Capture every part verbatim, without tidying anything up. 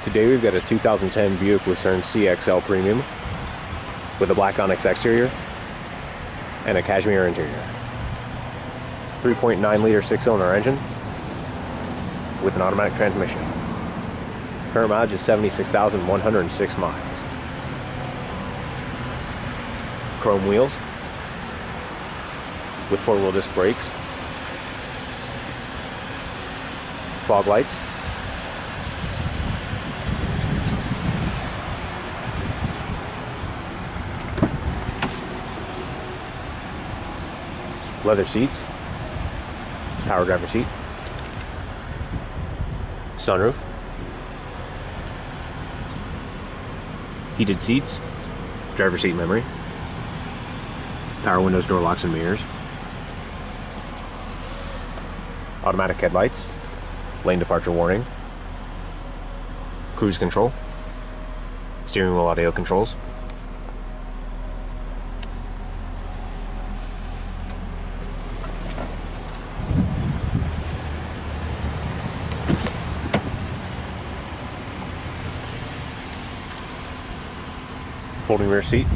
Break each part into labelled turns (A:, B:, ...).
A: Today we've got a two thousand ten Buick Lucerne C X L Premium with a black onyx exterior and a cashmere interior. three point nine liter six-cylinder engine with an automatic transmission. Current mileage is seventy-six thousand one hundred six miles. Chrome wheels with four-wheel disc brakes. Fog lights. Leather seats. Power driver seat. Sunroof. Heated seats. Driver seat memory. Power windows, door locks and mirrors. Automatic headlights. Lane departure warning. Cruise control. Steering wheel audio controls. Folding rear seat.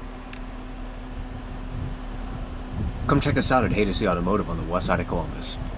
A: Come check us out at Haydocy Automotive on the west side of Columbus.